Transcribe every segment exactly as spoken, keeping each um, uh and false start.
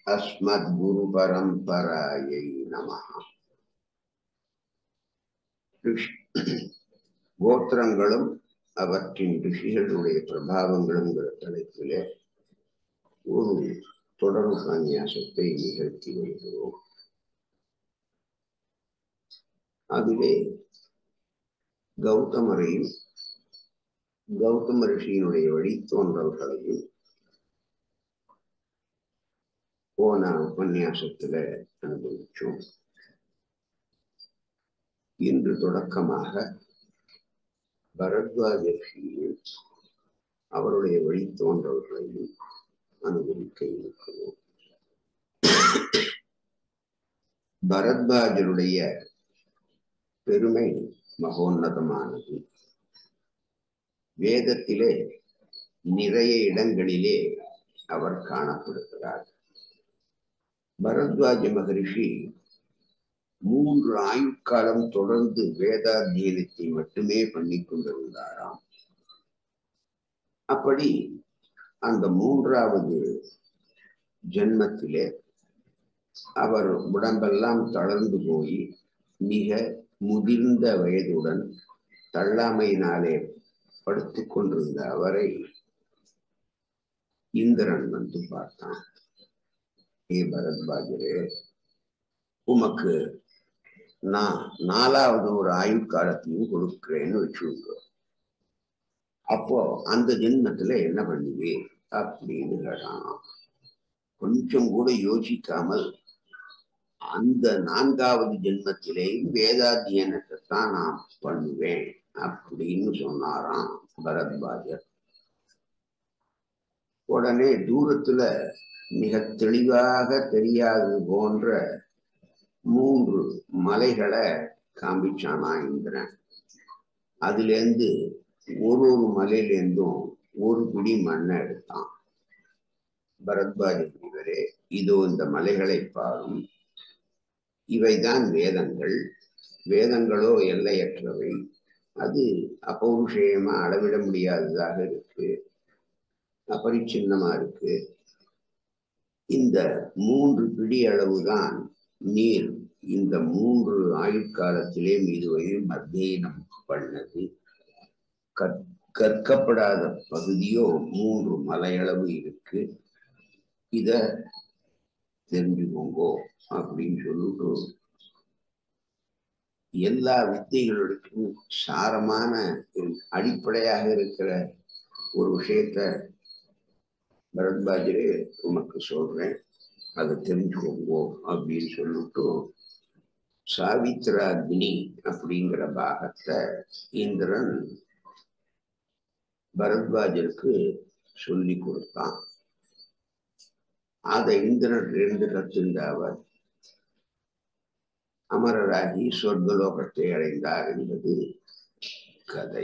अस्मद्गुरु परंपरायै नमः. கோத்திரங்களும் அவற்றின் ரிஷிகளுடைய பிரபாவங்களுங்கிற தலைப்பிலே ஒரு தொடர் உபன்யாசத்தை நிகழ்த்தி வருகிறோம். அதிலே கௌதமரையும் கௌதம ரிஷியினுடைய வழித்தோன்றல்களையும் போன உபன்யாசத்துல அனுபவிச்சோம். இன்று தொடக்கமாக பரத்வாஜ ரிஷியையும் அவருடைய வழித்தோன்றல்களையும் அனுபவிக்க இருக்கிறோம். பரத்வாஜருடைய பெருமை மகோன்னதமானது. வேதத்திலே நிறைய இடங்களிலே அவர் காணப்படுகிறார். பரத்வாஜ மகரிஷி மூன்று ஆயுட்காலம் தொடர்ந்து வேதாத்தியனத்தை மட்டுமே பண்ணி கொண்டிருந்தாராம். அப்படி அந்த மூன்றாவது ஜென்மத்திலே அவர் உடம்பெல்லாம் தளர்ந்து போய் மிக முதிர்ந்த வயதுடன் தள்ளாமையினாலே படுத்து கொண்டிருந்த அவரை இந்திரன் வந்து பார்த்தான். ஏ பரத்வாஜரே, உமக்கு நான் நாலாவது ஒரு ஆயுட்காலத்தையும் கொடுக்கிறேன்னு வச்சுக்கோ. அப்போ அந்த ஜென்மத்துல என்ன பண்ணுவே அப்படின்னு கேட்டான். கொஞ்சம் கூட யோசிக்காமல் அந்த நான்காவது ஜென்மத்திலேயும் வேதாத்தியனத்தை தான் நான் பண்ணுவேன் அப்படின்னு சொன்னாராம் பரத்வாஜர். உடனே தூரத்துல மிக தெளிவாக தெரியாது போன்ற மூன்று மலைகளை காமிச்சானா இந்திரன். அதுல இருந்து ஒரு ஒரு மலையிலேருந்தும் ஒரு பிடி மண்ணை எடுத்தான். பரத்வாஜர் இவரே, இதோ இந்த மலைகளை பாரும், இவைதான் வேதங்கள். வேதங்களோ எல்லையற்றவை, அது அபௌருஷேயமா அளவிட முடியாததாக இருக்கு, அபரிச்சின்னமா இருக்கு. இந்த மூன்று பிடி அளவுதான் நீர் இந்த மூன்று ஆயுட்காலத்திலே இதுவரையும் அத்தியனம் பண்ணது. கற்கப்படாத பகுதியோ மூன்று மலையளவு இருக்கு, இத தெரிஞ்சுக்கோங்கோ அப்படின்னு சொல்லிட்டு எல்லா வித்தைகளுக்கும் சாரமான அடிப்படையாக இருக்கிற ஒரு விஷயத்த பரத்வாஜரே உமக்கு சொல்றேன், அதை தெரிஞ்சுக்கோங்கோ அப்படின்னு சொல்லிட்டு சாவித்ராக்னி அப்படிங்கிற பாகத்தை இந்திரன் பரத்வாஜருக்கு சொல்லி கொடுத்தான். அதை இந்திரன் இருந்து கற்றுண்ட அவர் அமரராகி சொர்க்கலோகத்தை அடைந்தார் என்பது கதை.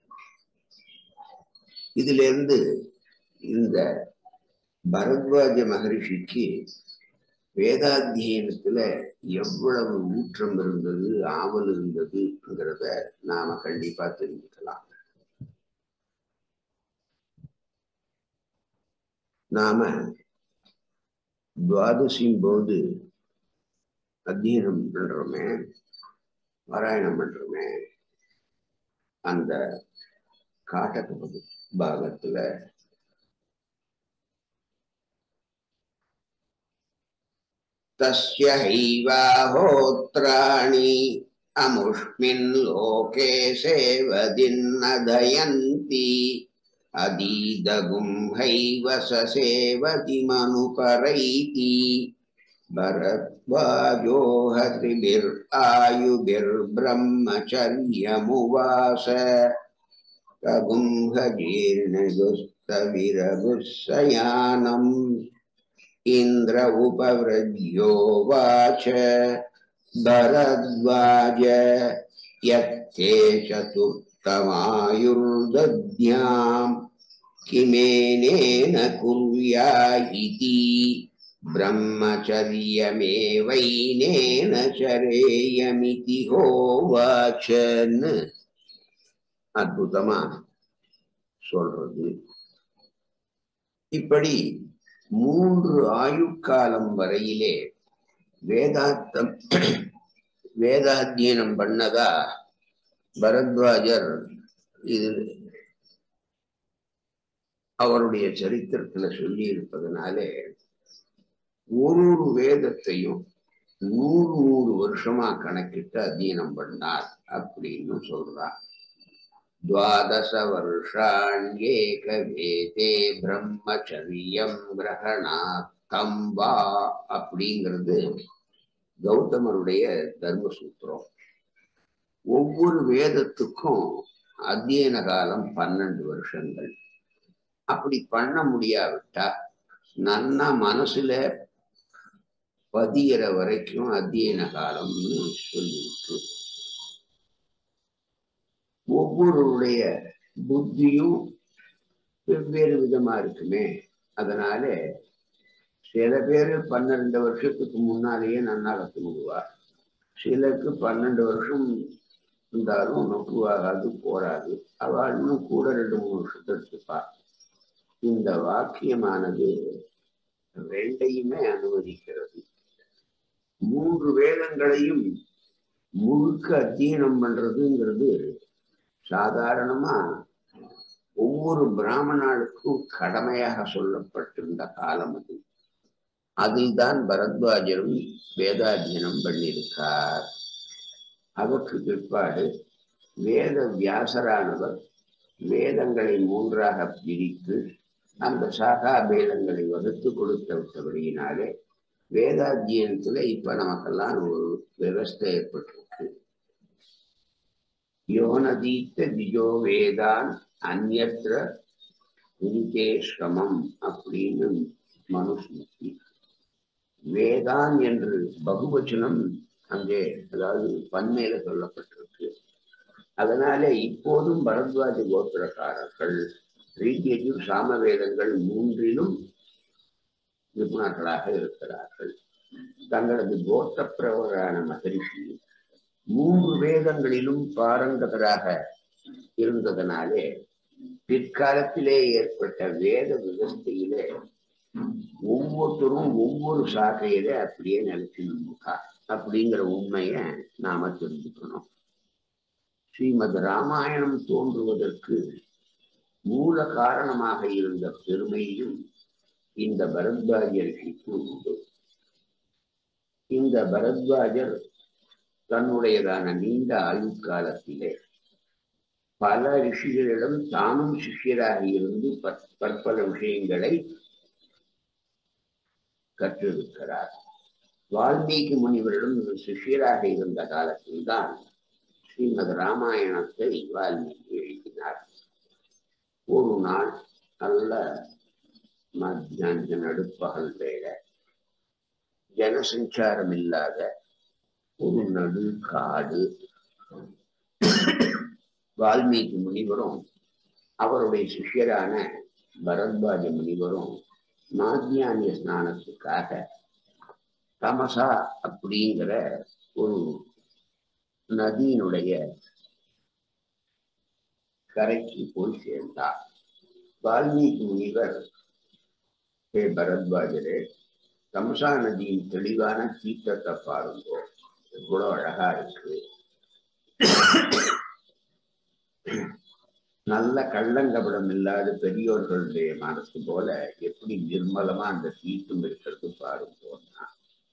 இதிலிருந்து இந்த பரத்வாஜ மகரிஷிக்கு வேதாத்தியனத்துல எவ்வளவு ஊற்றம் இருந்தது, ஆவல் இருந்ததுங்கிறத நாம கண்டிப்பா தெரிஞ்சுக்கலாம். நாம துவாதசியின் போது அத்தியனம் பண்றோமே, பாராயணம் பண்றோமே, அந்த காட்டக பாகத்துல தஸ்ய ஹைவாஹோத்ராணி அமுஷ்மின் லோகே சேவதின்னதயந்தி அதீதகும் ஹைவ சசேவதி மனுபரைதி பரத்வாஜோ ஹத்ரிபிர் ஆயுபிர் பிரம்மச்சர்யமுவாச ககும் ஹஜீர்ணகுஸ்தவிரகுஸ்ஸயானம் இந்திர உபவ்ரஜ்யோவாச பரத்வாஜ யத்தே சதுர்த்தமாயுர்தத்யாம் கிமேனேன குர்யா இதி பிரம்மச்சரியமேவைனேன சரேயமிதி ஹோவாசன்னு அற்புதமா சொல்றது. இப்படி மூன்று ஆயுட்காலம் வரையிலே வேதாந்தம் வேதாத்தியனம் பண்ணதா பரத்வாஜர் இது அவருடைய சரித்திரத்துல சொல்லி இருப்பதனாலே ஒரு ஒரு வேதத்தையும் நூறு நூறு வருஷமா கணக்கிட்டு அத்தியனம் பண்ணார் அப்படின்னு சொல்றார். துவாதச வருஷாண்யேக வேதே பிரம்மச்சரியம் கிரகணாத்தம் வா அப்படிங்கிறது கௌதமருடைய தர்மசூத்திரம். ஒவ்வொரு வேதத்துக்கும் அத்தியன காலம் பன்னெண்டு வருஷங்கள். அப்படி பண்ண முடியாவிட்டா நன்னா மனசுல பதிகிற வரைக்கும் அத்தியன காலம்னு சொல்லியிருக்கு. ஒவ்வொருடைய புத்தியும் வெவ்வேறு விதமா இருக்குமே. அதனால சில பேரு பன்னிரண்டு வருஷத்துக்கு முன்னாலேயே நன்னா கத்துக்குவார். சிலருக்கு பன்னெண்டு வருஷம் இருந்தாலும் நொக்குவாகாது, போராது. அவள் இன்னும் கூட ரெண்டு மூணு வருஷத்தை எடுத்துப்பார். இந்த வாக்கியமானது ரெண்டையுமே அனுமதிக்கிறது. மூன்று வேதங்களையும் முழுக்க அத்தியனம் பண்றதுங்கிறது சாதாரணமா ஒவ்வொரு பிராமணனுக்கும் கடமையாக சொல்லப்பட்டிருந்த காலம் அது. அதில்தான் பரத்வாஜரும் வேதாத்தியனம் பண்ணியிருக்கார். அதற்கு பிற்பாடு வேத வியாசரானவர் வேதங்களை மூன்றாக பிரித்து அந்த சாகா வேதங்களை வகுத்து கொடுத்து விட்டபடியினாலே வேதாத்தியனத்துல இப்ப நமக்கெல்லாம் ஒரு விவஸ்தை ஏற்பட்டிருக்கு. யோனதீத்த திஜோ வேதான் அந்யத்ர நிதேஷ்கமம் அப்படின்னு மனுஸ்மிருதி. வேதான் என்று பகுவச்சனம் அங்கே அதாவது பன்மையில சொல்லப்பட்டிருக்கு. அதனால இப்போதும் பரத்வாஜ கோத்திரக்காரர்கள் ரீதியையும் சாம வேதங்கள் மூன்றிலும் நிபுணர்களாக இருக்கிறார்கள். தங்களது கோத்திர பிரவரான மகரிஷி மூன்று வேதங்களிலும் பாரங்கதராக இருந்ததனாலே பிற்காலத்திலே ஏற்பட்ட வேத விவஸ்தையிலே ஒவ்வொருத்தரும் ஒவ்வொரு சாக்கையிலே அப்படியே நிலைச்சு நின்றுக்கா அப்படிங்கிற உண்மைய நாம தெரிஞ்சுக்கணும். ஸ்ரீமத் ராமாயணம் தோன்றுவதற்கு மூல காரணமாக இருந்த பெருமையும் இந்த பரத்வாஜ ரிஷிக்கு உண்டு. இந்த பரத்வாஜர் தன்னுடையதான நீண்ட ஆயுட்காலத்திலே பல ரிஷிகளிடம் தானும் சிஷ்யராக இருந்து பற்பல விஷயங்களை கற்றிருக்கிறார். வால்மீகி முனிவரிடம் சிஷ்யராக இருந்த காலத்தில்தான் ஸ்ரீமத் ராமாயணத்தை வால்மீகி எழுதினார். ஒரு நாள் நல்ல மத்தியான நடுப்பகல் வேலை, ஜனசஞ்சாரம் இல்லாத ஒரு நடு காடு. வால்மீகி முனிவரும் அவருடைய சிஷ்யரான பரத்வாஜ முனிவரும் மாத்தியானிய ஸ்நானத்துக்காக தமசா அப்படிங்கிற ஒரு நதியினுடைய கரைக்கு போய் சேர்ந்தார். வால்மீகி முனிவர், ஹே பரத்வாஜரே, தமசா நதியின் தெளிவான தீர்த்தத்தை பாருங்கோ, எவ்வளவு அழகா இருக்கு. நல்ல கள்ளங்கபடம் இல்லாத பெரியோர்களுடைய மனசு போல எப்படி நிர்மலமா அந்த தீர்த்தம் இருக்கிறது பாருங்கோன்னா.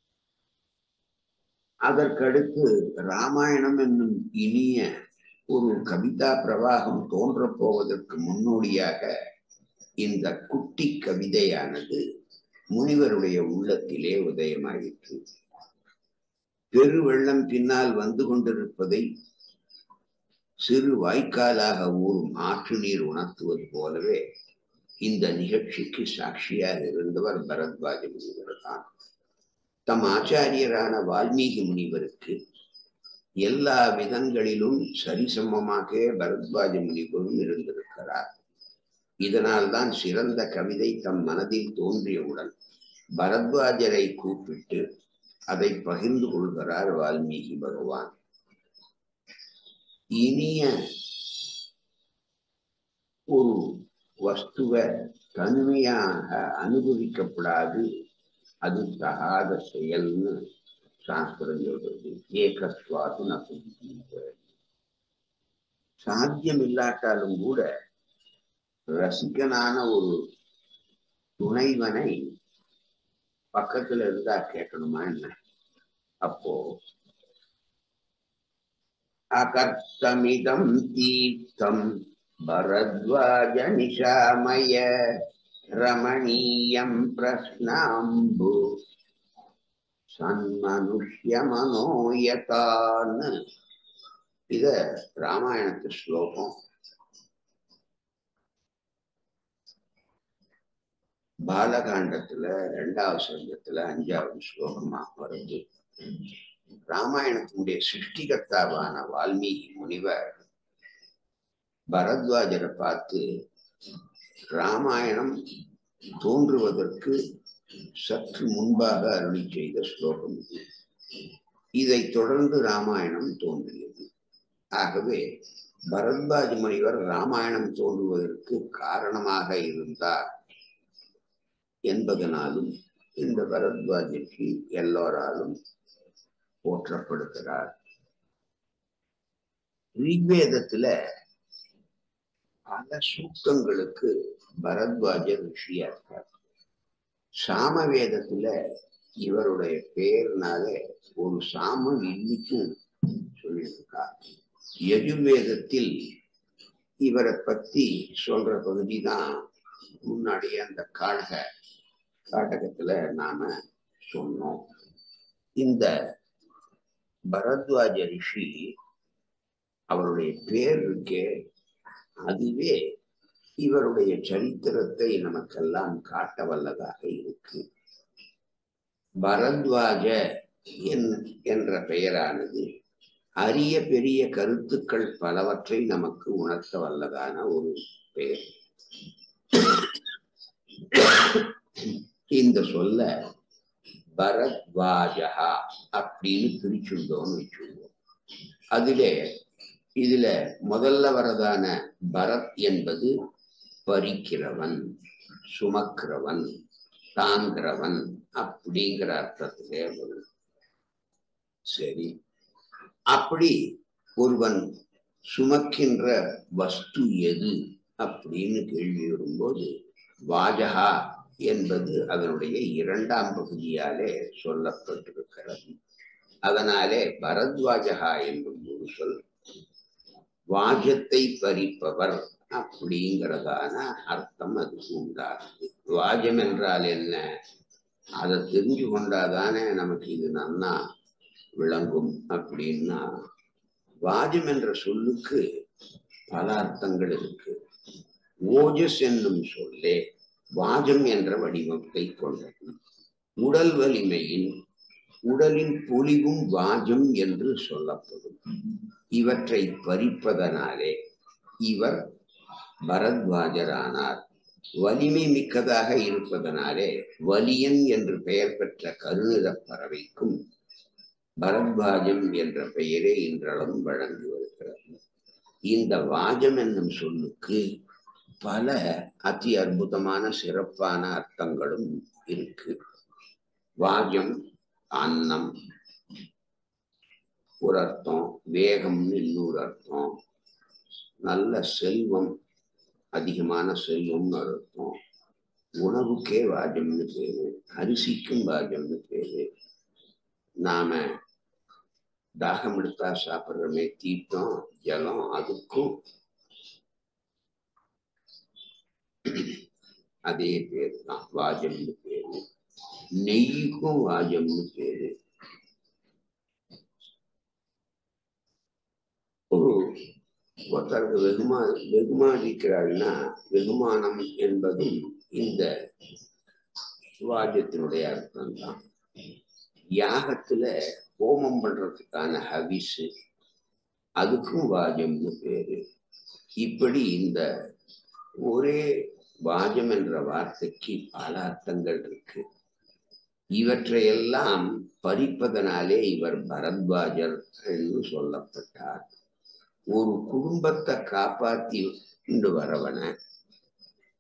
அதற்கடுத்து ராமாயணம் என்னும் இனிய ஒரு கவிதா பிரவாகம் தோன்றப் போவதற்கு முன்னோடியாக இந்த குட்டி கவிதையானது முனிவருடைய உள்ளத்திலே உதயமாயிற்று. பெருவெள்ளம் பின்னால் வந்து கொண்டிருப்பதை சிறு வாய்க்காலாக ஊறும் ஆற்று நீர் உணர்த்துவது போலவே இந்த நிகழ்ச்சிக்கு சாட்சியாக இருந்தவர் பரத்வாஜ முனிவர் தான். தம் ஆச்சாரியரான வால்மீகி முனிவருக்கு எல்லா விதங்களிலும் சரிசமமாக பரத்வாஜ முனிவரும் இருந்திருக்கிறார். இதனால் தான் சிறந்த கவிதை தம் மனதில் தோன்றியவுடன் பரத்வாஜரை கூப்பிட்டு அதை பகிர்ந்து கொள்கிறார் வால்மீகி பகவான். இனிய ஒரு வஸ்துவை தனிமையாக அனுபவிக்கப்படாது, அது தகாத செயல்னு சாஸ்திரம் சொல்றது. ஏகஸ்வாது நசுங்க. சாத்தியம் இல்லாட்டாலும் கூட ரசிகனான ஒரு துணைவனை பக்கத்துல இருந்தா கேட்கணுமா என்ன? அப்போ அகர்த்தமிதம் தீர்த்தம் பரத்வாஜ நிஷாமய ரமணீயம் பிரஸ்னாம்பு சன்மனுஷ்ய மனோயதான்னு இத ராமாயணத்து ஸ்லோகம். பாலகாண்டத்துல ரெண்டாவது சர்க்கத்துல அஞ்சாவது ஸ்லோகமா வருது. ராமாயணத்தினுடைய சிருஷ்டிகர்த்தாவான வால்மீகி முனிவர் பரத்வாஜரை பார்த்து ராமாயணம் தோன்றுவதற்கு சற்று முன்பாக அருளி செய்த ஸ்லோகம் இது. இதை தொடர்ந்து ராமாயணம் தோன்றியது. ஆகவே பரத்வாஜ முனிவர் ராமாயணம் தோன்றுவதற்கு காரணமாக இருந்தார் என்பதனாலும் இந்த பரத்வாஜருக்கு எல்லோராலும் போற்றப்படுகிறார். ரிக்வேதத்துல பல சூக்தங்களுக்கு பரத்வாஜர் ரிஷியா இருக்கார். சாமவேதத்துல இவருடைய பெயர்னால ஒரு சாமம் இன்னைக்கும் சொல்லியிருக்கார். யஜுர்வேதத்தில் இவரை பத்தி சொல்ற பகுதி தான் முன்னாடியே அந்த காடக காடகத்துல நாம சொன்னோம். இந்த பரத்வாஜ ரிஷி அவருடைய பேர் இருக்கே, அதுவே இவருடைய சரித்திரத்தை நமக்கெல்லாம் காட்ட வல்லதாக இருக்கு. பரத்வாஜ என்ற பெயரானது அரிய பெரிய கருத்துக்கள் பலவற்றை நமக்கு உணர்த்த வல்லதான ஒரு பெயர். இந்த சொல்ல பரத்வாஜா அப்படின்னு பிரிச்சுட்டோம்னு வச்சுருவோம். அதிலே இதுல முதல்ல வரதான பரத் என்பது பறிக்கிறவன், சுமக்கிறவன், தாங்கிறவன் அப்படிங்கிற அர்த்தத்திலே வரும். சரி, அப்படி ஒருவன் சுமக்கின்ற வஸ்து எது அப்படின்னு கேள்வி வரும்போது வாஜகா என்பது அதனுடைய இரண்டாம் பகுதியாலே சொல்லப்பட்டிருக்கிறது. அதனாலே பரத்வாஜகா என்னும் ஒரு சொல் வாஜத்தை பறிப்பவர் அப்படிங்கிறதான அர்த்தம் அதுக்கு உண்டாகுது. வாஜம் என்றால் என்ன, அதை தெரிஞ்சு கொண்டாதானே நமக்கு இது நன்னா விளங்கும். அப்படின்னா வாஜம் என்ற சொல்லுக்கு பல அர்த்தங்கள் இருக்கு. ஓஜஸ் என்னும் சொல்லே வாஜம் என்ற வடிவத்தை கொண்டது. உடல் வலிமையின் உடலின் பொலிவும் வாஜம் என்று சொல்லப்படும். இவற்றை பறிப்பதனாலே இவர் பரத்வாஜரானார். வலிமை மிக்கதாக இருப்பதனாலே வலியன் என்று பெயர் பெற்ற கருநிற பறவைக்கும் பரத்வாஜம் என்ற பெயரே இன்றளவும் வழங்கி வருகிறது. இந்த வாஜம் என்னும் சொல்லுக்கு பல அதி அற்புதமான சிறப்பான அர்த்தங்களும் இருக்கு. வாஜம் அன்னம் ஒரு அர்த்தம், வேகம்னு இன்னொரு அர்த்தம், நல்ல செல்வம், அதிகமான செல்வம்னு ஒரு அர்த்தம், உணவுக்கே வாஜம்னு பேரு, அரிசிக்கும் வாஜம்னு பேரு. நாம தாகம் எடுத்தா சாப்பிட்றமே தீர்த்தம் ஜலம், அதுக்கும் அதே பேரு தான் வாஜம்னு பேரு. நெய்யுக்கும் வாஜம்னு பேரு. ஒரு ஒருத்தருக்கு வெகுமா வெகுமானிக்கிறாள்னா வெகுமானம் என்பதும் இந்த வாஜத்தினுடைய அர்த்தம் தான். யாகத்துல ஹோமம் பண்றதுக்கான ஹவிசு, அதுக்கும் வாஜம்னு பேரு. இப்படி இந்த ஒரே வாஜம் என்ற வார்த்தைக்கு பல அர்த்தங்கள் இருக்கு. இவற்றையெல்லாம் பறிப்பதனாலே இவர் பரத்வாஜர் என்று சொல்லப்பட்டார். ஒரு குடும்பத்தை காப்பாத்தி கொண்டு வரவன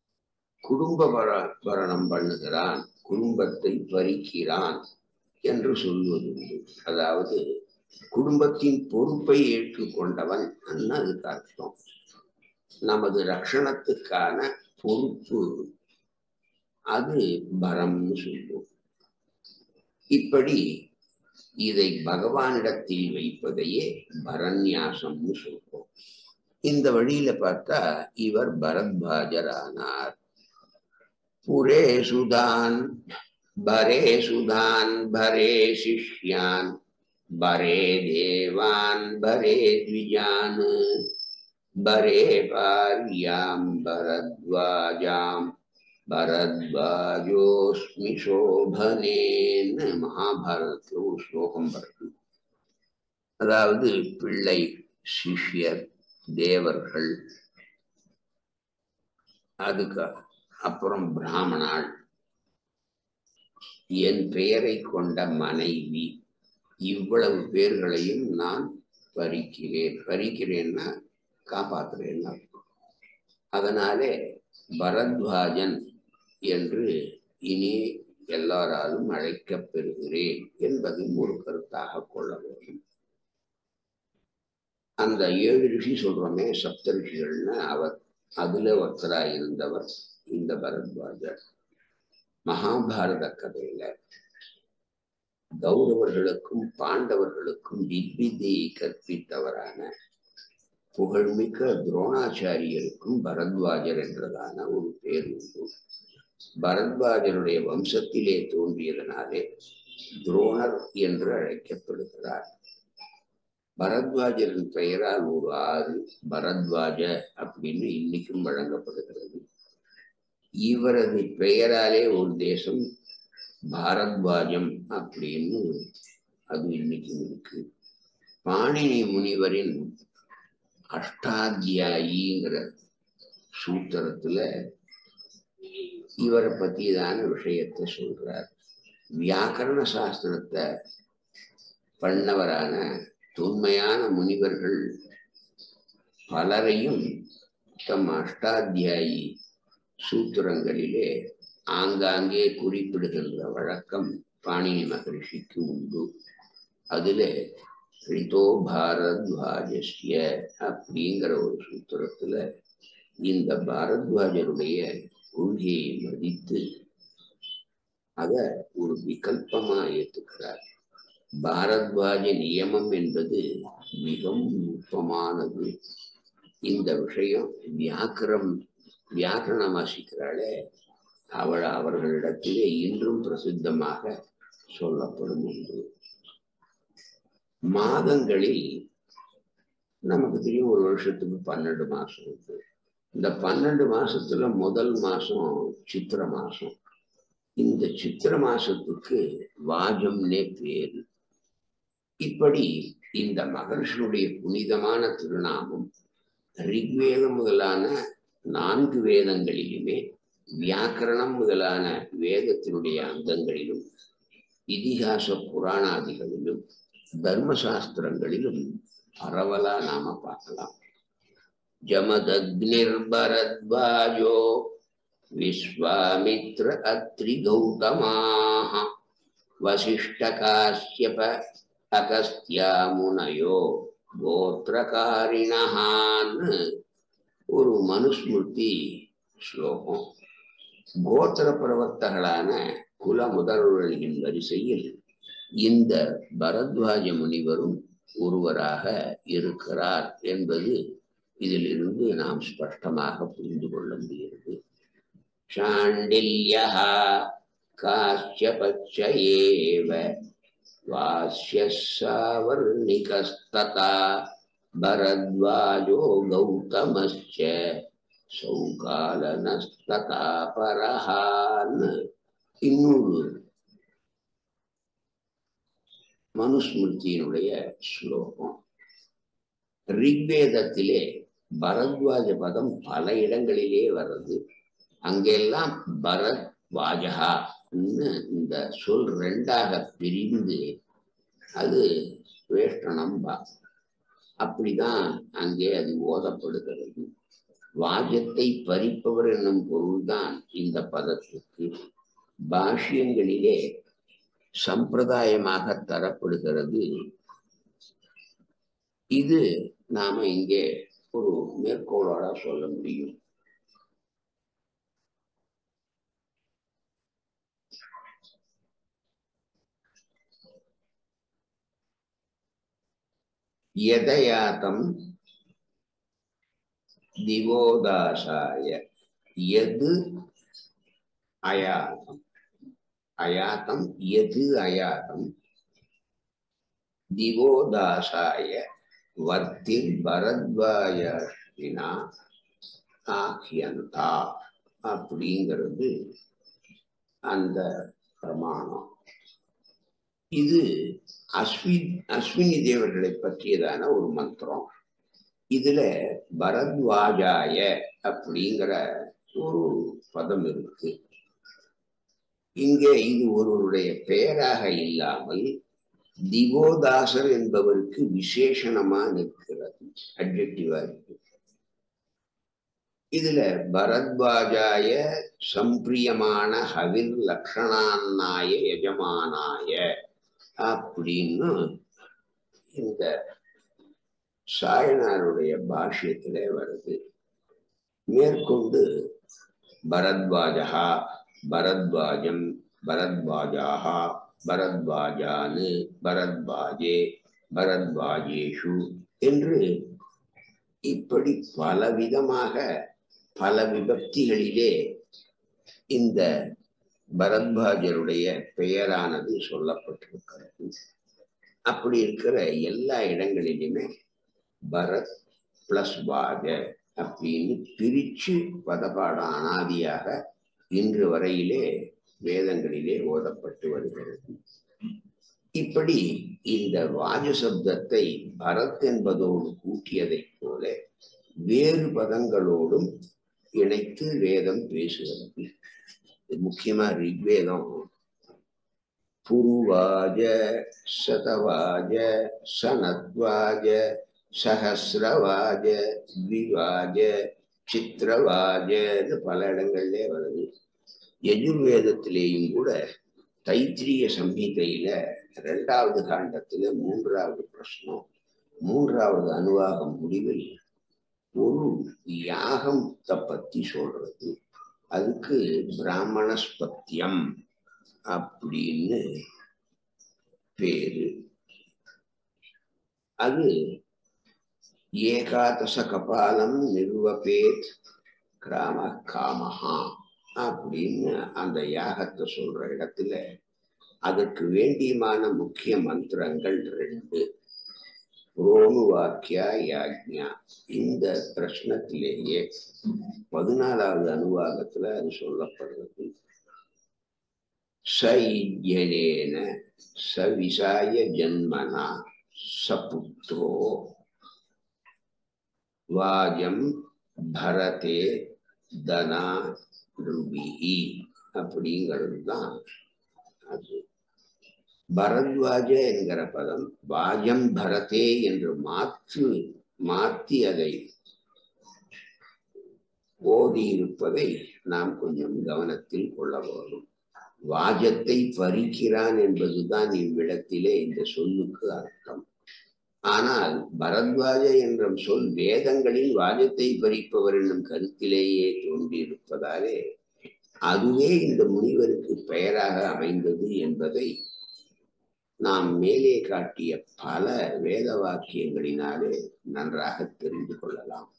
குடும்ப பரணம் பண்ணுகிறான், குடும்பத்தை பறிக்கிறான் என்று சொல்வதுண்டு. அதாவது குடும்பத்தின் பொறுப்பை ஏற்றுக்கொண்டவன் அதுக்கு அர்த்தம். நமது ரட்சணத்துக்கான பொறுப்பு அது பரம்னு சொல்லுவோம். இப்படி இதை பகவானிடத்தில் வைப்பதையே பரநியாசம்னு சொல்றோம். இந்த வழியில பார்த்தா இவர் பரத்வாஜரானார். புரே சுதான் பரே சுதான் பரே சிஷ்யான் பரே தேவான் பரே த்விஜான் பரே பாரியாம் பரத்வாஜாம் பரத்வாஜோஸ்மி சோபனேன்னு மகாபாரதத்துல ஒரு ஸ்லோகம் வருது. அதாவது பிள்ளை, சிஷ்யர், தேவர்கள், அதுக்கு அப்புறம் பிராமணாள், என் பெயரை கொண்ட மனைவி, இவ்வளவு பேர்களையும் நான் பறிக்கிறேன். பறிக்கிறேன்னா காப்பாற்றுறேன்னா. அதனாலே பரத்வாஜன் என்று இனி எல்லாராலும் அழைக்கப் பெறுகிறேன் என்பதும் ஒரு கருத்தாக கொள்ள வேண்டும். அந்த ஏழு ரிஷி சொல்றோமே, சப்த ரிஷிகள்னு, அவர் அதுல ஒருத்தராக இருந்தவர் இந்த பரத்வாஜர். மகாபாரத கதையில கௌரவர்களுக்கும் பாண்டவர்களுக்கும் திவ்விதியை கற்பித்தவரான புகழ்மிக்க துரோணாச்சாரியருக்கும் பரத்வாஜர் என்றதான ஒரு பேர் உண்டு. பரத்வாஜருடைய வம்சத்திலே தோன்றியதனாலே துரோணர் என்று அழைக்கப்படுகிறார். பரத்வாஜரின் பெயரால் ஒரு ஆறு பரத்வாஜ அப்படின்னு இன்னைக்கும் வழங்கப்படுகிறது. இவரது பெயராலே ஒரு தேசம் பாரத்வாஜம் அப்படின்னு அது இன்னைக்கும் இருக்கு. பாணினி முனிவரின் அஷ்டாத்தியாயிங்கிற சூத்திரத்துல இவரை பத்தியதான விஷயத்தை சொல்றார். வியாக்கரண சாஸ்திரத்தை பண்ணவரான தொன்மையான முனிவர்கள் பலரையும் தம் அஷ்டாத்தியாயி சூத்திரங்களிலே ஆங்காங்கே குறிப்பிடுகின்ற வழக்கம் பாணினி மகரிஷிக்கு உண்டு. அதுல ரிதோ பாரத்வாஜஸ்ய அப்படிங்கிற ஒரு சூத்திரத்துல இந்த பாரத்வாஜருடைய கொள்கையை மதித்து அத ஒரு விகல்பமா ஏற்றுக்கிறார். பாரத்வாஜ நியமம் என்பது மிகவும் நுட்பமானது. இந்த விஷயம் வியாக்கரம் வியாக்கரணம் வாசிக்கிறாளே அவள் அவர்களிடத்திலே இன்றும் பிரசித்தமாக சொல்லப்படும் ஒன்று. மாதங்களில் நமக்கு தெரியும் ஒரு வருஷத்துக்கு பன்னெண்டு மாசம் இருக்கு. இந்த பன்னெண்டு மாசத்துல முதல் மாசம் சித்திர மாசம். இந்த சித்திர மாசத்துக்கு வாஜம்னே பேரு. இப்படி இந்த மகர்ஷனுடைய புனிதமான திருநாமம் ரிக்வேதம் முதலான நான்கு வேதங்களிலுமே, வியாக்கரணம் முதலான வேதத்தினுடைய அங்கங்களிலும், இதிகாச புராணாதிகளிலும், தர்மசாஸ்திரங்களிலும் பரவலா நாம பார்க்கலாம். ஜமதக்னிர் பரத்வாஜோ விஸ்வாமித்ர அத்ரி கௌதமாக வசிஷ்ட காஸ்யப அகஸ்தியா முனயோ கோத்திரகாரிணஹான்னு ஒரு மனுஸ்மிருதி ஸ்லோகம். கோத்திர பிரவர்த்தகளான குல முதல்வர்களின் வரிசையில் இந்த பரத்வாஜ முனிவரும் ஒருவராக இருக்கிறார் என்பது இதிலிருந்து நாம் ஸ்பஷ்டமாக புரிந்து கொள்ள முடிகிறது. சாண்டில்யா காஸ்யபச்ச ஏவ வாஸ்யசாவர்ணிகஸ்ததா பரத்வாஜோ கௌதமஸ்ச சௌகாலனஸ்ததா பரஹான்னு இன்னொரு மனுஸ்மிருதியினுடைய ஸ்லோகம். ரிக்வேதத்திலே பரத்வாஜ பதம் பல இடங்களிலே வருது. அங்கெல்லாம் பரத் வாஜகா இந்த சொல் ரெண்டாக பிரிந்து அது வேஷ்டனம் பா அப்படிதான் அங்கே அது ஓதப்படுகிறது. வாஜத்தை பறிப்பவர் என்னும் பொருள்தான் இந்த பதத்துக்கு பாஷ்யங்களிலே சம்பிரதாயமாக தரப்படுகிறது. இது நாம இங்கே ஒரு மேற்கோளோட சொல்ல முடியும். யதயாதம் திவோதாசாய யது அயாதம் அயாதம் யது அயாதம் திவோதாசாய வர்த்திர் பரத்வாஜினா ஆஹ்யந்தா அப்படிங்கிறது அந்த பிரமாணம். இது அஸ்வி அஸ்வினி தேவர்களை பற்றியதான ஒரு மந்திரம். இதுல பரத்வாஜாய அப்படிங்கிற ஒரு பதம் இருக்கு. இங்கே இது ஒருவருடைய பெயராக இல்லாமல் திவோதாசர் என்பவருக்கு விசேஷணமா நிற்கிறது, அட்ஜெக்டிவா இருக்கு. இதுல பரத்வாஜாய சம்பிரியமான ஹவிர் லக்ஷணான்னாய யஜமானாய அப்படின்னு இந்த சாயனாருடைய பாஷ்யத்திலே வருது. மேற்கொண்டு பரத்வாஜா, பரத்வாஜம், பரத்வாஜாஹா, பரத்வாஜானு, பரத்வாஜே, பரத்வாஜேஷு என்று இப்படி பலவிதமாக பல விபக்திகளிலே இந்த பரத்வாஜருடைய பெயரானது சொல்லப்பட்டிருக்கிறது. அப்படி இருக்கிற எல்லா இடங்களிலுமே பரத் பிளஸ் வாஜ அப்படின்னு பிரிச்சு பதப்பாடம் அனாதியாக இன்று வரையிலே வேதங்களிலே ஓதப்பட்டு வருகிறது. இப்படி இந்த வாஜ சப்தத்தை பரத் என்பதோடு கூட்டியதை போல வேறு பதங்களோடும் இணைத்து வேதம் பேசுகிறது. முக்கியமா ரிக்வேதம் புருவாஜ, சதவாஜ, சனத்வாஜ, சஹஸ்ரவாஜ, த்விவாஜ, சித்திரவாஜன்னு பல இடங்கள்லே வருது. யஜுர்வேதத்திலேயும் கூட தைத்திரிய சம்ஹிதையில இரண்டாவது காண்டத்துல மூன்றாவது பிரஷ்னம், மூன்றாவது அனுவாகம் முடிவில் ஒரு யாகத்தை பத்தி சொல்றது. அதுக்கு பிராமணஸ்பத்தியம் அப்படின்னு பேரு. அது ஏகாதச கபாலம் நிர்வபேத் கிராம காமஹா அப்படின்னு அந்த யாகத்தை சொல்ற இடத்துல அதற்கு வேண்டியமான முக்கிய மந்திரங்கள் ரெண்டு, ரோமு வாக்கியா யாஜ்ஞா. இந்த பிரஷ்னத்திலேயே பதினாலாவது அனுவாகத்துல அது சொல்லப்படுறது. சைஜ்யனேன சவிசாய ஜன்மனா சபுத்ரோ வாஜம் பரதே தனா ருபிஹி அப்படிங்கிறது தான் அது. பரத்வாஜ என்கிற பதம் வாஜம் பரதே என்று மாற்று மாற்றி அதை ஓதி இருப்பதை நாம் கொஞ்சம் கவனத்தில் கொள்ள வேண்டும். வாஜத்தை பறிக்கிறான் என்பதுதான் இவ்விடத்திலே இந்த சொல்லுக்கு அர்த்தம். ஆனால் பரத்வாஜ என்ற சொல் வேதங்களில் வாஜத்தை பறிப்பவர் என்னும் கருத்திலேயே தோன்றியிருப்பதாலே அதுவே இந்த முனிவருக்கு பெயராக அமைந்தது என்பதை நாம் மேலே காட்டிய பல வேத வாக்கியங்களினாலே நன்றாக தெரிந்து கொள்ளலாம்.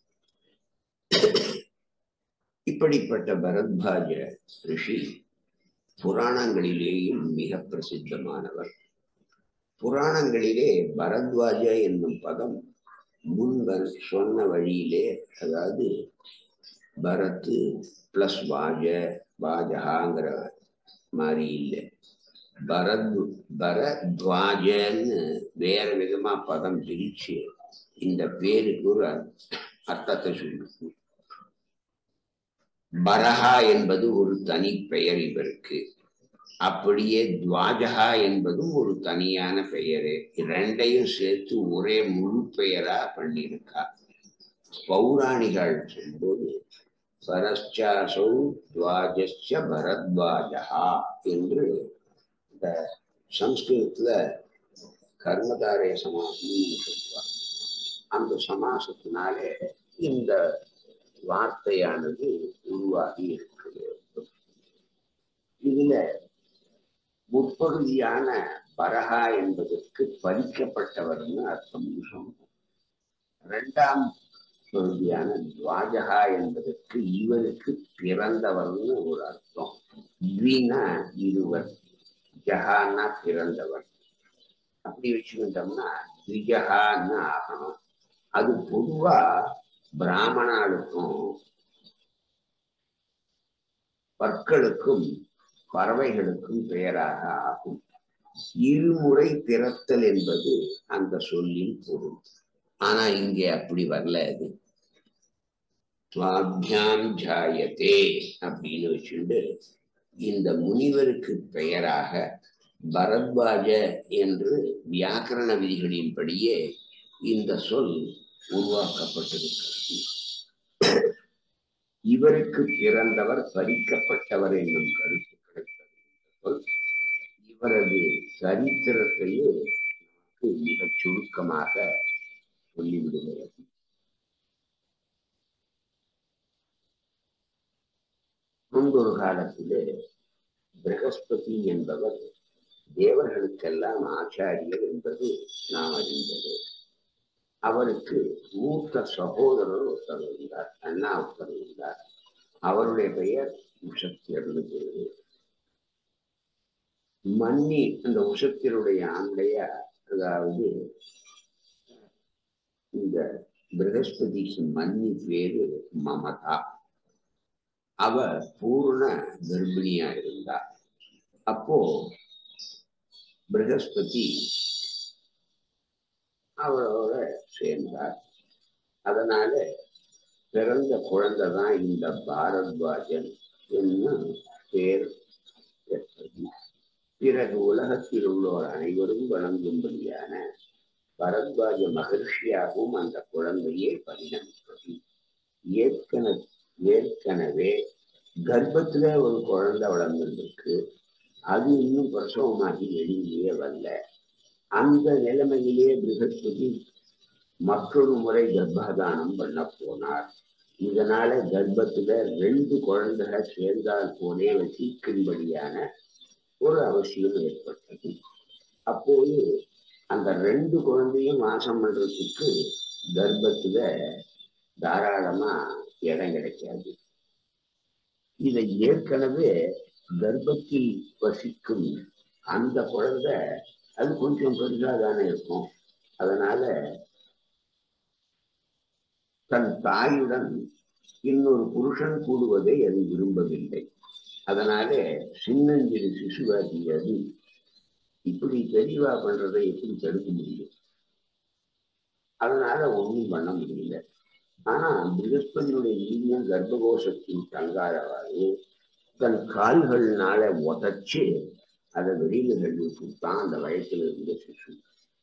இப்படிப்பட்ட பரத்வாஜ ரிஷி புராணங்களிலேயும் மிக பிரசித்தமானவர். புராணங்களிலே பரத்வாஜ என்னும் பதம் முன்பர் சொன்ன வழியிலே, அதாவது பரத்து பிளஸ் வாஜ வாஜகாங்கிற மாதிரி இல்லை, பரத் பரத்வாஜன்னு வேற விதமா பதம் பிரிச்சு இந்த பேருக்கு ஒரு அர்த்தத்தை சொல்லுது. பரஹா என்பது ஒரு தனி பெயர் இவருக்கு. அப்படியே துவாஜகா என்பதும் ஒரு தனியான பெயரு. இரண்டையும் சேர்த்து ஒரே முழு பெயரா பண்ணியிருக்கா. பௌராணிகள் சொல்லும்போது பரஸ்சாசௌ துவாஜஸ்ய பரத்வாஜா என்று இந்த சம்ஸ்கிருதத்துல கர்மதாரய சமாசம்னு சொல்லுவாங்க. அந்த சமாசத்தினாலே இந்த வார்த்தையானது உருவாகி இருக்கிறது. இதுல முற்பகுதியான பரஹா என்பதற்கு பறிக்கப்பட்டவர்னு அர்த்தம் சொன்னோம். இரண்டாம் பகுதியான துவாஜகா என்பதற்கு இவருக்கு பிறந்தவர்னு ஒரு அர்த்தம். த்வினா இருவர், ஜஹான்னா பிறந்தவர். அப்படி வச்சுக்கிட்டோம்னா த்விஜகான்னு ஆகணும். அது பொதுவா பிராமணாளுக்கும் பற்களுக்கும் பறவைகளுக்கும் பெயராக ஆகும். இருமுறை பிறத்தல் என்பது அந்த சொல்லின் பொருள். ஆனா இங்கே அப்படி வரல. அது ஸ்வாபியாம் ஜாயதே அப்படின்னு வச்சுட்டு இந்த முனிவருக்கு பெயராக பரத்வாஜ என்று வியாக்கரண விதிகளின்படியே இந்த சொல் உருவாக்கப்பட்டிருக்கிறது. இவருக்கு பிறந்தவர் பறிக்கப்பட்டவர் என்னும் கருத்து கிடைத்தது. இவரது சரித்திரத்தையே மிகச் சுருக்கமாக சொல்லிவிடுகிறது. முன்பொரு காலத்திலே பிரகஸ்பதி என்பவர் தேவர்களுக்கெல்லாம் ஆச்சாரியர் என்பது நாம் அறிந்தது. அவருக்கு மூத்த சகோதரர் ஒருத்தர் இருந்தார், அண்ணா ஒருத்தர் இருந்தார். அவருடைய பெயர் உஷத்தியர்னு பேரு. மன்னி அந்த உஷத்தியருடைய ஆண்டைய, அதாவது இந்த பிரகஸ்பதிக்கு மன்னி பேரு மமதா. அவ பூர்ண கர்ப்பிணியா இருந்தார். அப்போ பிரகஸ்பதி அவளோட சேர்ந்தார். அதனால பிறந்த குழந்தைதான் இந்த பாரத்வாஜன் என்று பேர் பெற்றது. பிறகு உலகத்தில் உள்ளோர் அனைவரும் வணங்கும்படியான பரத்வாஜ மகிழ்ச்சியாகவும் அந்த குழந்தையே பரிணமித்தது. ஏற்கனவே ஏற்கனவே கர்ப்பத்துல ஒரு குழந்தை வளர்ந்துருக்கு. அது இன்னும் பிரசவமாகி வெளியிலேயே வரல. அந்த நிலைமையிலே பிரகஸ்பதி மற்றொரு முறை கர்ப்பதானம் பண்ண போனார். இதனால கர்ப்பத்துல ரெண்டு குழந்தைகள் சேர்ந்தால் போலே வசிக்கும்படியான ஒரு அவசியம் ஏற்பட்டது. அப்போது அந்த ரெண்டு குழந்தையும் வாசம் பண்றதுக்கு கர்ப்பத்துல தாராளமா இடம் கிடைக்காது. இதை ஏற்கனவே கர்ப்பத்தில் வசிக்கும் அந்த குழந்தை அது கொஞ்சம் பெரிதாதானே இருக்கும். அதனால தன் தாயுடன் இன்னொரு புருஷன் கூடுவதை அது விரும்பவில்லை. அதனால சின்னஞ்சிறு சிசுவாகி அது இப்படி தெளிவா பண்றதை எப்படி தடுக்க முடியும்? அதனால ஒன்றும் பண்ண முடியல. ஆனா பிரகஸ்பதியுடைய வீரியம் கர்ப்பகோஷத்தின் தங்காதவாறு தன் கால்கள்னால உதச்சு அதை வெளியில தள்ளி விட்டுத்தான் அந்த வயசுல இருந்த சிசு.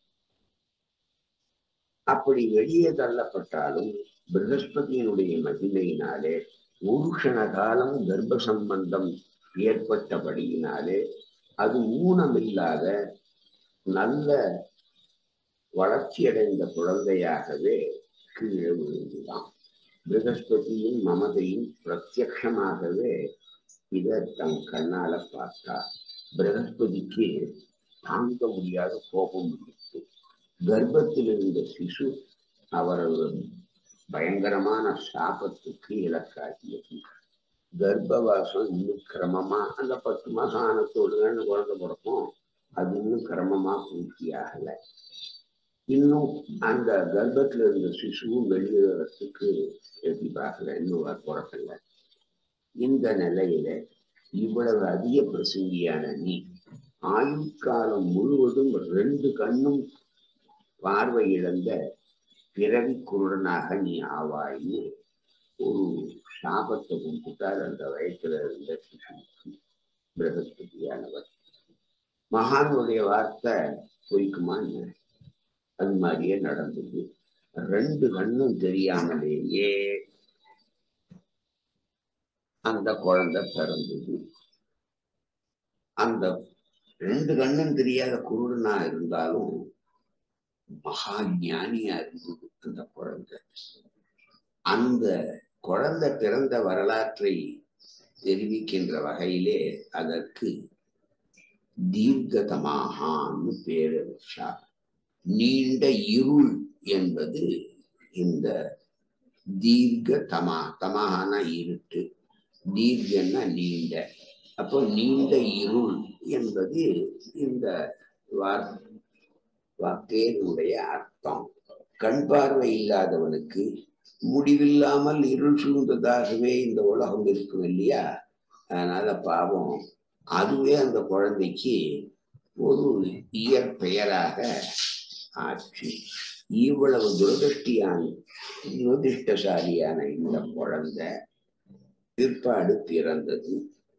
அப்படி வெளியே தள்ளப்பட்டாலும் பிரகஸ்பதியினுடைய மகிமையினாலே ஒரு க்ஷண காலம் கர்ப்ப சம்பந்தம் ஏற்பட்டபடியினாலே அது ஊனமில்லாத நல்ல வளர்ச்சியடைந்த குழந்தையாகவே கீழே விழுந்துதான். பிரகஸ்பதியும் மமதையும் பிரத்யக்ஷமாகவே இதை தன் கண்ணால பார்த்தார். பிரகஸ்பதிக்கு தாங்க முடியாத கோபம் இருந்துச்சு. கர்ப்பத்தில் இருந்த சிசு அவரது பயங்கரமான சாபத்துக்கு இலக்காகியது. கர்ப்பவாசம் இன்னும் கிரமமா அந்த பத்து மாசம் ஆனத்தோடு தான் குழந்தை பிறக்கும். அது இன்னும் கிரமமா பூர்த்தி ஆகல. இன்னும் அந்த கர்ப்பத்துல இருந்த சிசுவும் வெளியேறத்துக்கு எப்படி பார்க்கல, இன்னும் பிறக்கல. இந்த நிலையில இவ்வளவு அதிக பிரசங்கியான நீ ஆயுட்காலம் முழுவதும் ரெண்டு கண்ணும் பார்வை இழந்த பிறவி குருடனாக நீ ஆவாயின்னு ஒரு சாபத்தை கொடுத்துட்டார் அந்த வயசுல இருந்த சிசுவுக்கு பிரகஸ்பதியானவர். மகானுடைய வார்த்தை பொய்க்குமா? அது மாதிரியே நடந்தது. ரெண்டு கண்ணும் தெரியாமலேயே அந்த குழந்தை பிறந்தது. அந்த ரெண்டு கண்ணும் தெரியாத குருடனா இருந்தாலும் மகா ஞானியா இருந்தது அந்த குழந்தை. அந்த குழந்தை பிறந்த வரலாற்றை தெரிவிக்கின்ற வகையிலே அதற்கு தீர்க்கதமாகான்னு பேரு வச்சா. நீண்ட இருள் என்பது இந்த தீர்க்க தமா. தமாகனா இருட்டு, தீர்க்கன்னா நீண்ட. அப்போ நீண்ட இருள் என்பது இந்த வார்த்தையினுடைய அர்த்தம். கண் பார்வை இல்லாதவனுக்கு முடிவில்லாமல் இருள் சூழ்ந்ததாகவே இந்த உலகம் இருக்கும் இல்லையா? அதனால பாவம் அதுவே அந்த குழந்தைக்கு ஒரு இயற்பெயராக ஆச்சு. இவ்வளவு துரதிருஷ்டியான துரதிருஷ்டசாலியான இந்த குழந்தை பிற்பாடு பிறந்தது.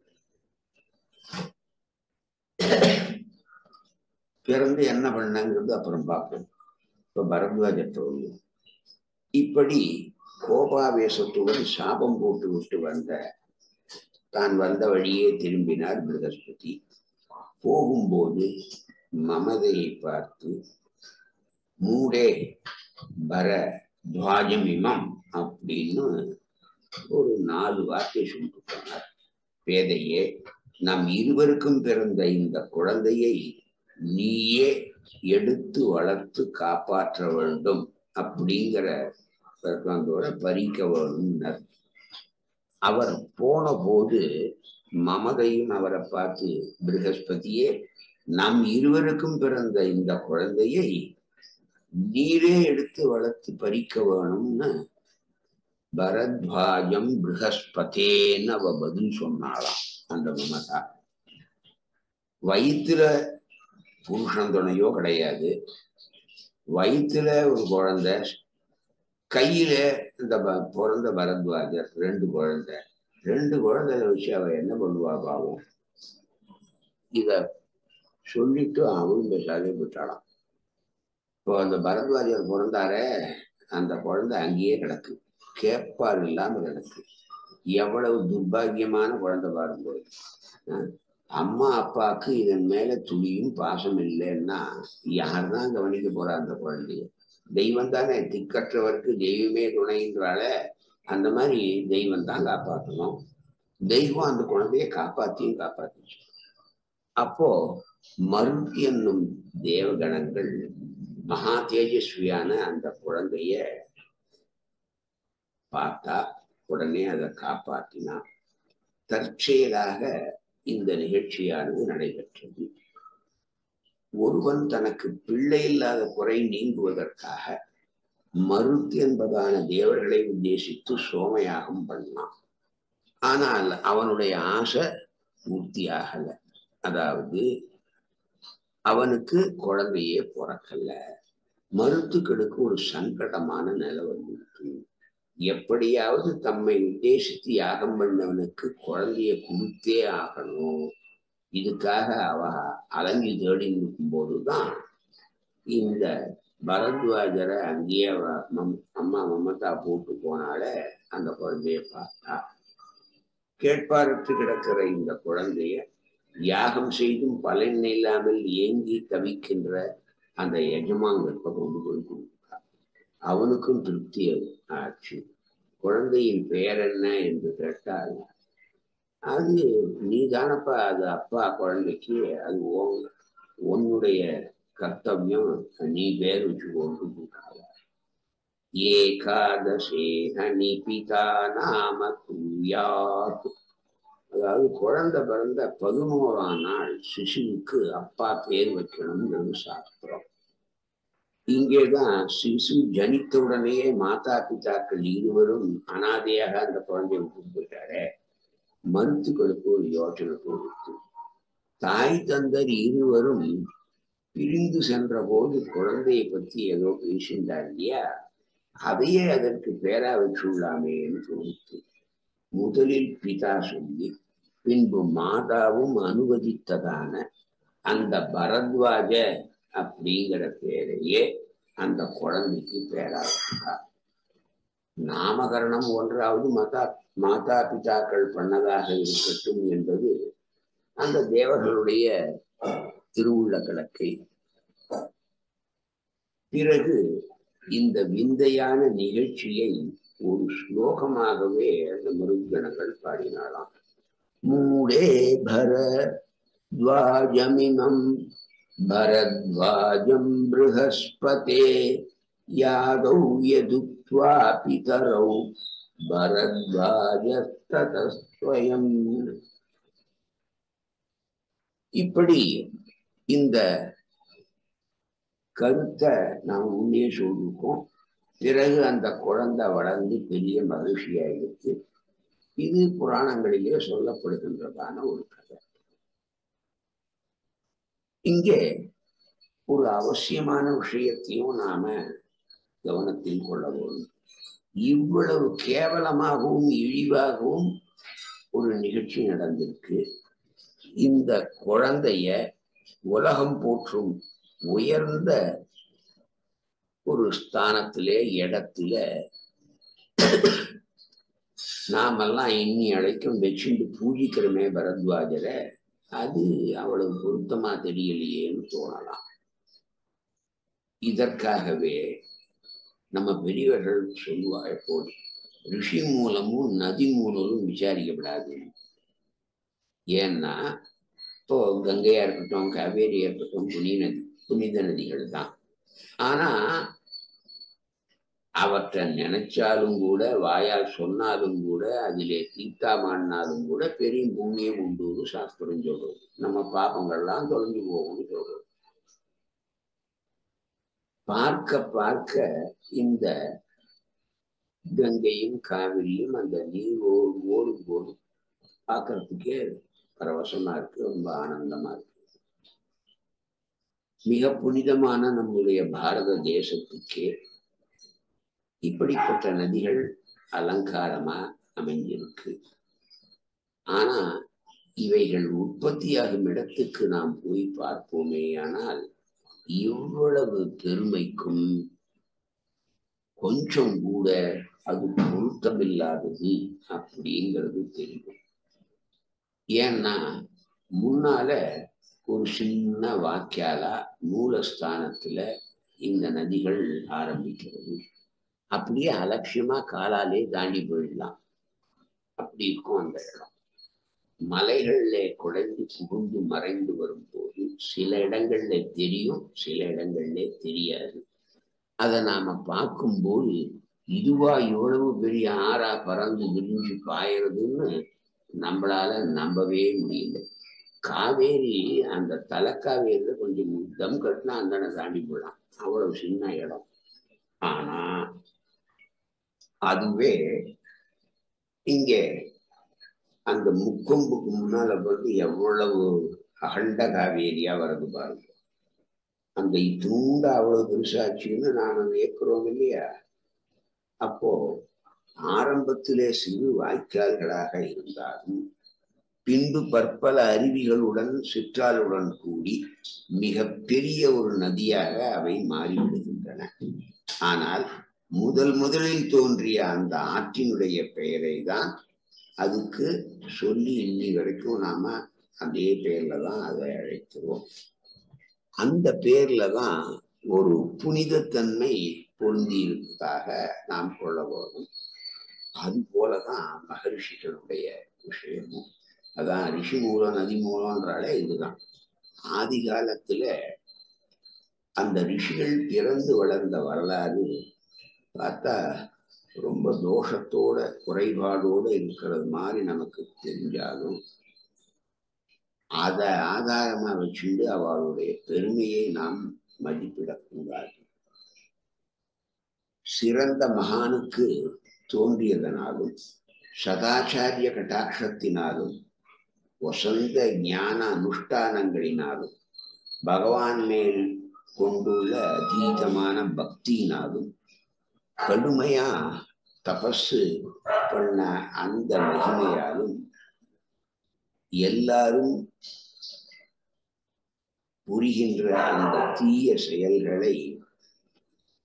பிறந்து என்ன பண்ணங்கிறது அப்புறம் பார்ப்போம். இப்ப பரத்வாஜத்தோடு இப்படி கோபாவேசத்துடன் சாபம் போட்டு விட்டு வந்த தான் வந்த வழியே திரும்பினார் பிருகஸ்பதி. போகும்போது மமதையை பார்த்து மூடே பர துவாஜமிமம் அப்படின்னு ஒரு நாலு வார்த்தை சொல்லிட்டு போனார். பேதையே, நம் இருவருக்கும் பிறந்த இந்த குழந்தையை நீயே எடுத்து வளர்த்து காப்பாற்ற வேண்டும் அப்படிங்கிற பறிக்க வேணும்னர். அவர் போன போது மமதையும் அவரை பார்த்து, பிருகஸ்பதியே, நம் இருவருக்கும் பிறந்த இந்த குழந்தையை நீரே எடுத்து வளர்த்து பறிக்க வேணும்னு பரத்வாஜம் பிருகஸ்பதேன்னு அவ பதில் சொன்னாளாம். அந்த மமதா வயிற்றுல புருஷன் துணையோ கிடையாது, வயிற்றுல ஒரு குழந்தை, கையில இந்த பிறந்த பரத்வாஜர் ரெண்டு குழந்தை. ரெண்டு குழந்தைய வச்சு அவ என்ன பண்ணுவா பாவம்? இத சொல்லிட்டு அவளும் பேசாதே விட்டாளாம். இப்போ அந்த பரத்வாஜர் பிறந்தாரே, அந்த குழந்தை அங்கேயே கிடக்கு, கேப்பால் இல்லாம கிடக்கு. எவ்வளவு துர்பாகியமான குழந்தை பாரும்போது. அம்மா அப்பாவுக்கு இதன் மேல துளியும் பாசம் இல்லைன்னா யாருதான் கவனிக்க போறா அந்த குழந்தைய? தெய்வம் தானே, திக்கற்றவருக்கு தெய்வமே துணைன்றால அந்த மாதிரி தெய்வம் தான் காப்பாற்றணும். தெய்வம் அந்த குழந்தைய காப்பாத்தியும் காப்பாத்திச்சு. அப்போ மருத்தி என்னும் தேவகணங்கள் மகா தேஜஸ்வியான அந்த குழந்தைய பார்த்தா உடனே அதை காப்பாற்றினா. தற்செயலாக இந்த நிகழ்ச்சியானது நடைபெற்றது. ஒருவன் தனக்கு பிள்ளை இல்லாத குறை நீங்குவதற்காக மருத்து என்பதான தேவர்களை உத்தேசித்து சோமயாகம் பண்ணான். ஆனால் அவனுடைய ஆசை பூர்த்தியாகல. அதாவது அவனுக்கு குழந்தையே பிறக்கல. மருத்துக்களுக்கு ஒரு சங்கடமான நிலை வந்துருக்கு. எப்படியாவது தம்மை உத்தேசித்து யாகம் பண்ணவனுக்கு குழந்தைய கொடுத்தே ஆகணும். இதுக்காக அவ அலங்கி தேடி நிற்கும் போதுதான் இந்த பரத்வாஜரை அங்கேயே மம் அம்மா மமதா போட்டு போனால அந்த குழந்தைய பார்த்தா. கேட்பாரற்று கிடக்கிற இந்த குழந்தைய யாகம் செய்தும் பலன் இல்லாமல் ஏங்கி தவிக்கின்ற அந்த எஜமான்கிட்ட கொண்டு போய் கொடுத்தா. அவனுக்கும் திருப்தி ஆச்சு. குழந்தையின் பெயர் என்ன என்று கேட்டால், அது நீ தானப்பா, அது அப்பா குழந்தைக்கு, அது உன்னுடைய கர்த்தவியம், நீ பேர் வச்சு கொண்டு கொடுக்காத. ஏகாதசே ஹனி பிதா நாம குர்யாத். அதாவது குழந்தை பிறந்த பதினோராம் நாள் சிசுவுக்கு அப்பா பேர் வைக்கணும்னு சாஸ்திரம். இங்கேதான் சிசு ஜனித்த உடனேயே மாதா பிதாக்கள் இருவரும் அனாதையாக அந்த குழந்தைய விட்டு போயிட்டாரே. மருத்துக்களுக்கு ஒரு யோசனை கொடுத்து, தாய் தந்தர் இருவரும் பிரிந்து சென்ற போது குழந்தையை பற்றி ஏதோ பேசியிருந்தார் இல்லையா, அதையே அதற்கு பேரா வச்சுள்ளாமேன்னு தோணித்து முதலில் பிதா சொல்லி பின்பு மாதாவும் அனுமதித்ததான அந்த பரத்வாஜ அப்படிங்கிற பேரையே அந்த குழந்தைக்கு பேரா வச்சார். நாமகரணம் ஒன்றாவது மாதா மாதா பிதாக்கள் பண்ணதாக இருக்கட்டும் என்பது அந்த தேவர்களுடைய திருவுள்ள கணக்கை. பிறகு இந்த விந்தையான நிகழ்ச்சியை ஒரு ஸ்லோகமாகவே அந்த மருத்கணங்கள் பாடினாலாம். மூடே பரத்வாஜமிமம் பரத்வாஜம் ப்ருஹஸ்பதே யாதௌ யதுக்த்வா பிதரௌ பரத்வாஜஸ்ததஸ்வயம். இப்படி இந்த கருத்தை நாம் முன்னே சொல்லிருக்கோம். பிறகு அந்த குழந்தை வளர்ந்து பெரிய மகிழ்ச்சியாயிடுச்சு. இது புராணங்களிலே சொல்லப்படுகின்றதான ஒரு கதை. இங்கே ஒரு அவசியமான விஷயத்தையும் நாம கவனத்தில் கொள்ள வேண்டும். இவ்வளவு கேவலமாகவும் இழிவாகவும் ஒரு நிகழ்ச்சி நடந்திருக்கு. இந்த குழந்தைய உலகம் போற்றும் உயர்ந்த ஒரு ஸ்தானத்திலே இடத்துல நாமெல்லாம் இன்னி அழைக்கும் வச்சுட்டு பூஜிக்கிறோமே பரத்வாஜரை, அது அவ்வளவு பொருத்தமா தெரியலையேன்னு தோணலாம். இதற்காகவே நம்ம பெரியவர்கள் சொல்லுவாங்க, போது ரிஷி மூலமும் நதி மூலமும் விசாரிக்கப்படாது. ஏன்னா இப்போ கங்கையா இருக்கட்டும், காவேரியா இருக்கட்டும், புனித நதி புனித நதிகள் தான். ஆனா அவற்றை நினைச்சாலும் கூட, வாயால் சொன்னாலும் கூட, அதிலே தீர்த்தாமானாலும் கூட பெரிய புண்ணியம் உண்டு சாஸ்திரம் சொல்றது. நம்ம பாப்பங்கள்லாம் தொலைஞ்சு போகும்னு சொல்றது. பார்க்க பார்க்க இந்த கங்கையும் காவிரியும் அந்த நீர் ஓடு ஓடும் போது பார்க்கறதுக்கே பரவசமா இருக்கு, ரொம்ப ஆனந்தமா இருக்கு. மிக புனிதமான நம்முடைய பாரத தேசத்துக்கே இப்படிப்பட்ட நதிகள் அலங்காரமா அமைஞ்சிருக்கு. ஆனா இவைகள் உற்பத்தியாகும் இடத்துக்கு நாம் போய் பார்ப்போமே, ஆனால் இவ்வளவு பெருமைக்கும் கொஞ்சம் கூட அது பொருத்தமில்லாதது அப்படிங்கிறது தெரியும். ஏன்னா முன்னால ஒரு சின்ன வாக்கியாலா மூலஸ்தானத்துல இந்த நதிகள் ஆரம்பிக்கிறது. அப்படியே அலட்சியமா காலாலே தாண்டி போயிடலாம். அப்படி இருக்கும் அந்த இடம். மலைகள்ல குடைந்து புகுந்து மறைந்து வரும்போது சில இடங்கள்ல தெரியும், சில இடங்கள்ல தெரியாது. அதை நாம பார்க்கும்போது இதுவா எவ்வளவு பெரிய ஆறா பறந்து விரிஞ்சு பாயறதுன்னு நம்மளால நம்பவே முடியல. காவேரி அந்த தலைக்காவேரியில கொஞ்சம் தம் கட்டினா அந்த தாண்டி போடலாம், அவ்வளவு சின்ன இடம். ஆனா அதுவே இங்கே அந்த முக்கொம்புக்கு முன்னால வந்து எவ்வளவு அகண்ட காவேரியா வருது பாருங்க. அந்த இத்தூண்ட அவ்வளவு பெருசாச்சுன்னு நாம வியக்கிறோம் இல்லையா? அப்போ ஆரம்பத்திலே சிறு வாய்க்கால்களாக இருந்தாலும் பின்பு பற்பல அருவிகளுடன் சிற்றாலுடன் கூடி மிக பெரிய ஒரு நதியாக அவை மாறிவிடுகின்றன. ஆனால் முதல் முதலில் தோன்றிய அந்த ஆற்றினுடைய பெயரை தான் அதுக்கு சொல்லி இன்னி வரைக்கும் நாம அதே பேர்ல தான் அதை அழைக்கிறோம். அந்த பேர்ல தான் ஒரு புனிதத்தன்மை பொருந்தி இருப்பதாக நாம் கொள்ள போறோம். அது போலதான் மகரிஷிகளுடைய விஷயமும். அதான் ரிஷி மூலம் நதி மூலம்ன்றாலே இதுதான். ஆதி காலத்துல அந்த ரிஷிகள் பிறந்து வளர்ந்த வரலாறு பார்த்தா ரொம்ப தோஷத்தோட குறைபாடோட இருக்கிறது மாதிரி நமக்கு தெரிஞ்சாலும் அதை ஆதாரமா வச்சுட்டு அவளுடைய பெருமையை நாம் மதிப்பிடக்கூடாது. சிறந்த மகானுக்கு தோன்றியதனாலும் சதாச்சாரிய கட்டாட்சத்தினாலும் வசந்த ஞான அனுஷ்டானங்களினாலும் பகவான் மேல் கொண்டுள்ள அதீதமான பக்தியினாலும் கடுமையா தபசு பண்ண அந்த மகிமையாலும் எல்லாரும் புரிகின்ற அந்த தீய செயல்களை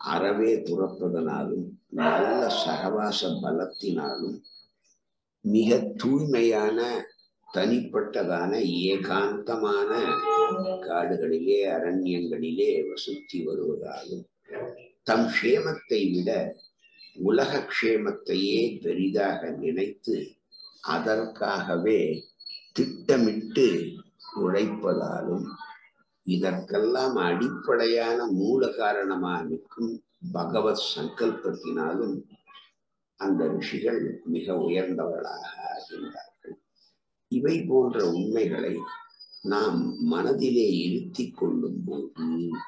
அறவே துறப்பதனாலும் நல்ல சகவாச பலத்தினாலும் மிக தூய்மையான தனிப்பட்டதான ஏகாந்தமான காடுகளிலே அரண்யங்களிலே வசித்து வருவதாலும் தம் க்ஷேமத்தை விட உலக க்ஷேமத்தையே பெரிதாக நினைத்து அதற்காகவே திட்டமிட்டு உழைப்பதாலும் இதற்கெல்லாம் அடிப்படையான மூல காரணமாக நிற்கும் பகவத் சங்கல்பத்தினாலும் அந்த ரிஷிகள் மிக உயர்ந்தவர்களாக ஆகின்றார்கள். இவை போன்ற உண்மைகளை நாம் மனதிலே இருத்திக் கொள்ளும் போது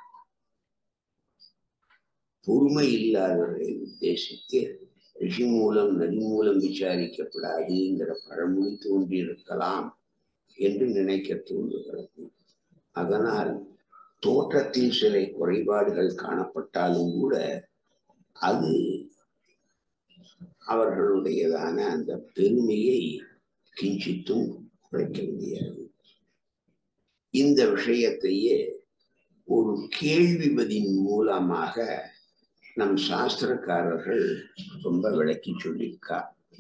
பொறுமை இல்லாதவர்களை உத்தேசித்து ரிஷி மூலம் நதி மூலம் விசாரிக்கப்படாதுங்கிற பழமொழி தோன்றியிருக்கலாம் என்று நினைக்க தோன்றுகிறது. அதனால் தோற்றத்தில் சில குறைபாடுகள் காணப்பட்டாலும் கூட அது அவர்களுடையதான அந்த பெருமையை கிஞ்சித்தும் குறைக்க முடியாது. இந்த விஷயத்தையே ஒரு கேள்விபதின் மூலமாக நம் சாஸ்திரக்காரர்கள் ரொம்ப விளக்கி சொல்லியிருக்கா.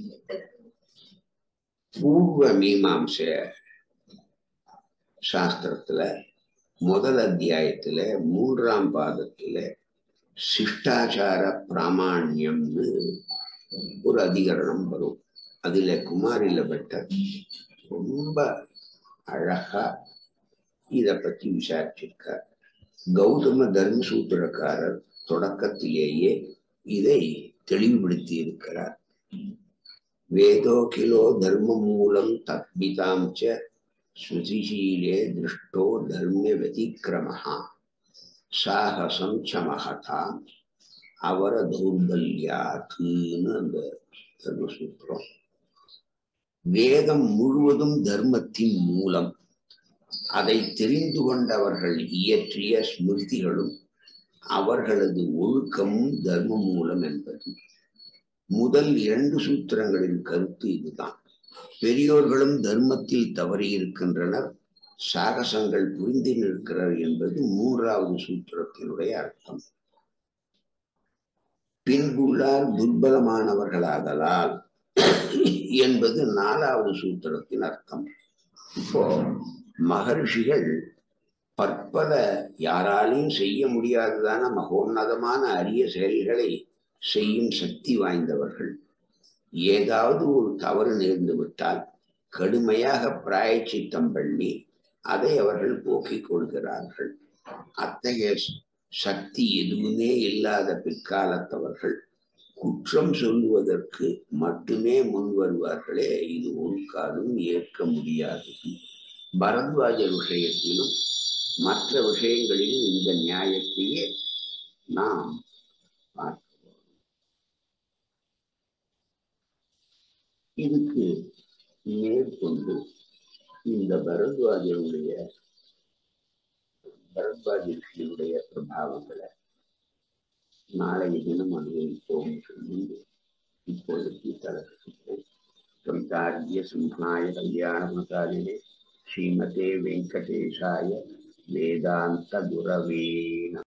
பூர்வ மீமாம்ச சாஸ்திரத்துல முதல் அத்தியாயத்துல மூன்றாம் பாதத்துல சிஷ்டாச்சார பிராமாண்யம்னு ஒரு அதிகரணம் வரும். அதுல குமாரில பட்டர் ரொம்ப அழகா இத பத்தி விசாரிச்சிருக்கார். கௌதம தர்மசூத்திரக்காரர் தொடக்கத்திலேயே இதை தெளிவுபடுத்தி இருக்கிறார். வேதோ கிலோ தர்ம மூலம் தத்பிதாம் ச சுதிசீலே திருஷ்டோ தர்மிய வதிக்கிரமஹா சாகசம் சமஹதாம் அவர தௌர்பல்யாத்துன்னு அந்த தர்மசூத்திரம். வேதம் முழுவதும் தர்மத்தின் மூலம். அதை தெரிந்து கொண்டவர்கள் இயற்றிய ஸ்மிருதிகளும் அவர்களது ஒழுக்கமும் தர்ம மூலம் என்பது முதல் இரண்டு சூத்திரங்களின் கருத்து இதுதான். பெரியோர்களும் தர்மத்தில் தவறி இருக்கின்றனர், சாகசங்கள் புரிந்து நிற்கிறார் என்பது மூன்றாவது சூத்திரத்தினுடைய அர்த்தம். பின்புள்ளார் துர்பலமானவர்களாதலால் என்பது நாலாவது சூத்திரத்தின் அர்த்தம். இப்போ மகர்ஷிகள் பற்பல யாராலையும் செய்ய முடியாததான மகோன்னதமான அரிய செயல்களை செய்யும் சக்தி வாய்ந்தவர்கள். ஏதாவது ஒரு தவறு நேர்ந்து விட்டால் கடுமையாக பிராயச்சித்தம் பண்ணி அதை அவர்கள் போக்கிக் கொள்கிறார்கள். அத்தகைய சக்தி எதுவுமே இல்லாத பிற்காலத்தவர்கள் குற்றம் சொல்லுவதற்கு மட்டுமே முன் வருவார்களே, இது ஒரு காலம் ஏற்க முடியாதது. பரத்வாஜர் விஷயத்திலும் மற்ற விஷயங்களிலும் இந்த நியாயத்தையே நாம் பார்க்கிறோம். இதுக்கு மேற்கொண்டு இந்த பரத்வாஜருடைய பரத்வாஜருடைய பிரபாவங்களை நாளைய தினம் அனுபவிப்போம் சொல்லி இப்பொழுது தலர்கிறேன். கவிதார்ய சிம்ஹாய கல்யாணமகாலினே ஸ்ரீமதே வெங்கடேஷாய வேதாந்த குரவே நமः.